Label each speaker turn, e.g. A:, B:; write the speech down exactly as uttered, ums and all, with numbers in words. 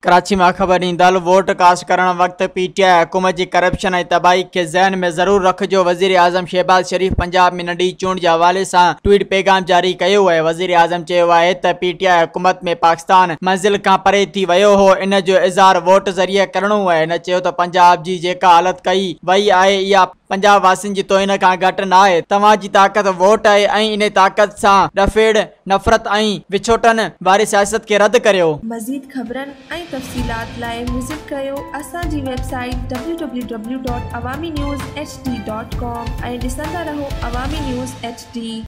A: कराची में ख़बर ईंदड़ वोट कास्ट करण वक्त पीटीआई हुकूमत की करप्शन और तबाही के ज़हन में ज़रूर रखिजो। वज़ीर आज़म शहबाज शरीफ पंजाब में नंढी चूंड के हवाले से ट्वीट पैगाम जारी किया है। वज़ीर आज़म कहा है कि पीटीआई हुकूमत में पाकिस्तान मंजिल का परे थी वो हो, इन जो इज़हार वोट ज़रिए करणो है। इन कहा तो पंजाब की जेका हालत कई वही है या पंजाब वासिन की तोहिन का घट ना है। तवां जी ताकत वोट है और इन ताकत से डफेड़ नफरत और विछोटन वारी सियासत के रद्द करियो।
B: मज़ीद खबरन और तफसीलात लाए विजिट कयो असांजी website W W W dot Awami news H D dot com ऐं ॾिसंदा रहो अवामी न्यूज़ एच डी।